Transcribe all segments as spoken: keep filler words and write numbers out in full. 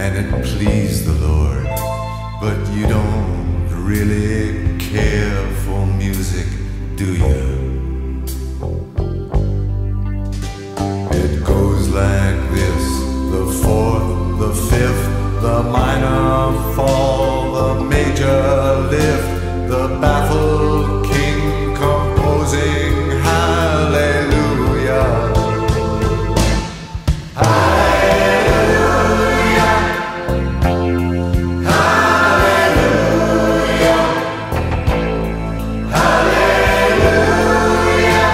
and it pleased the Lord. But you don't really care for music, do you? It goes like this: the fourth, the fifth, the minor fall, the major lift, the baffled king composing hallelujah. Hallelujah. Hallelujah. Hallelujah.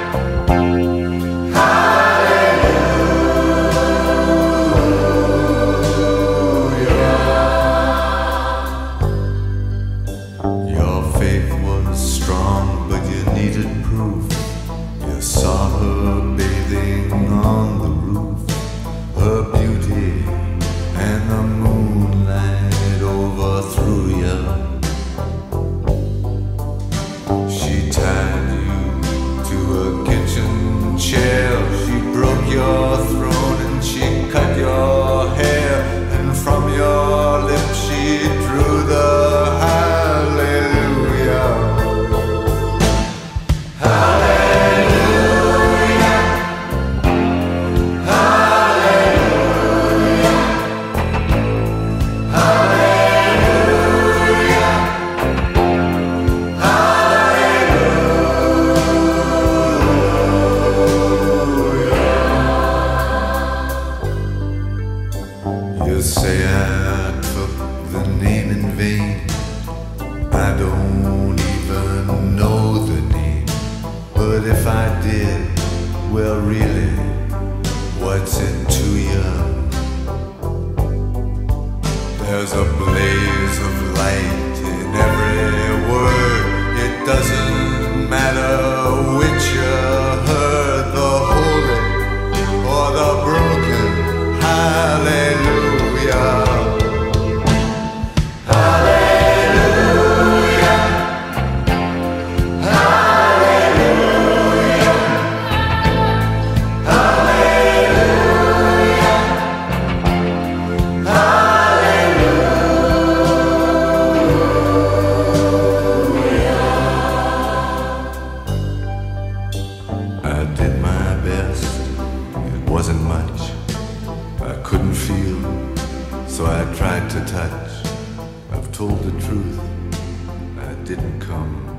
Your faith was strong, but you needed proof. You saw her bathing on the roof, her beauty and the moonlight overthrew you. She tied you to a kitchen chair, she broke your throne and she cut your hair, and from your lips she drew the hallelujah. Hallelujah. Hallelujah. Hallelujah. Hallelujah. You say I took the name in vain. I don't even know the name. But if I did, well really, what's it to you? There's a blaze of light in every word. It doesn't matter which you heard, the holy or the broken hallelujah. Hallelujah. Hallelujah. Hallelujah. Hallelujah. I did my best. It wasn't much. I couldn't feel, so I tried to touch. I've told the truth. I didn't come